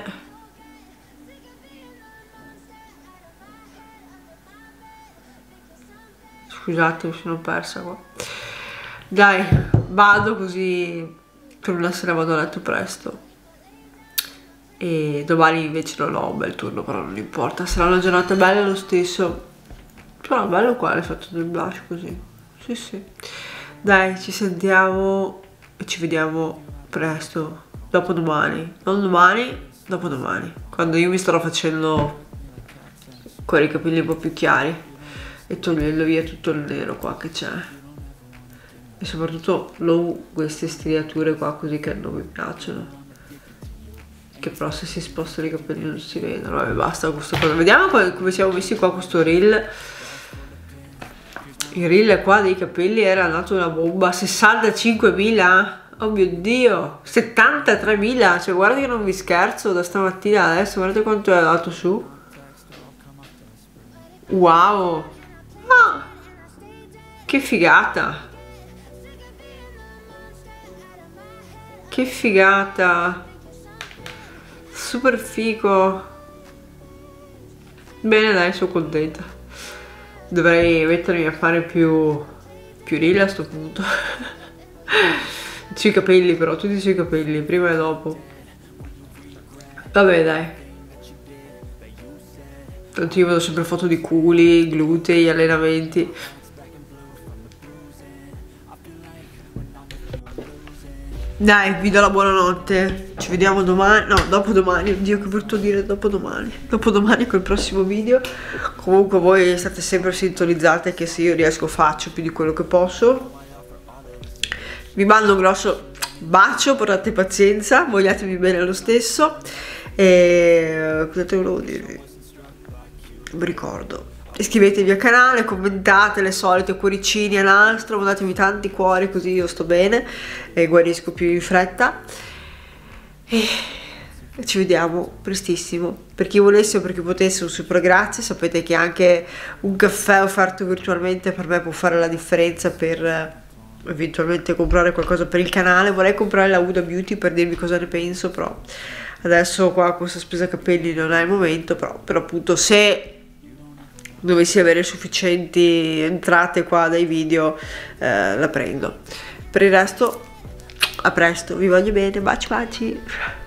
Scusate, mi sono persa qua. Dai, vado così per una sera vado a letto presto. E domani invece non ho un bel turno, però non importa, sarà una giornata bella lo stesso. Però bello qua l'hai fatto del blush così. Sì sì. Dai, ci sentiamo e ci vediamo presto, dopodomani. Non domani, dopodomani, quando io mi starò facendo quei capelli un po' più chiari e togliendo via tutto il nero qua che c'è. E soprattutto non queste striature qua così che non mi piacciono, che però se si spostano i capelli non si vedono. Vabbè, basta questa cosa. Vediamo come siamo messi qua questo reel. Il reel qua dei capelli era andato una bomba. sessantacinquemila, oh mio dio, settantatremila, cioè guarda che non vi scherzo, da stamattina adesso guardate quanto è andato su. Wow, ah, che figata, che figata, super figo. Bene, dai, sono contenta. Dovrei mettermi a fare più più reel a sto punto. Sui capelli, però tutti sui capelli, prima e dopo. Vabbè, dai, tanto io vedo sempre foto di culi, glutei, allenamenti. Dai, vi do la buonanotte, ci vediamo domani, no, dopodomani, oddio che brutto dire dopodomani, dopodomani col prossimo video. Comunque voi state sempre sintonizzate che se io riesco faccio più di quello che posso. Vi mando un grosso bacio, portate pazienza, vogliatemi bene lo stesso. E cosa te volevo dirvi? Non mi ricordo. Iscrivetevi al canale, commentate le solite cuoricini a nastro, mandatemi tanti cuori così io sto bene e guarisco più in fretta. E ci vediamo prestissimo. Per chi volesse o per chi potesse un super grazie. Sapete che anche un caffè offerto virtualmente per me può fare la differenza per eventualmente comprare qualcosa per il canale. Vorrei comprare la Huda Beauty per dirvi cosa ne penso, però adesso qua questa spesa capelli non è il momento. Però, però appunto se dovessi avere sufficienti entrate qua dai video eh, la prendo. Per il resto a presto, vi voglio bene, baci baci.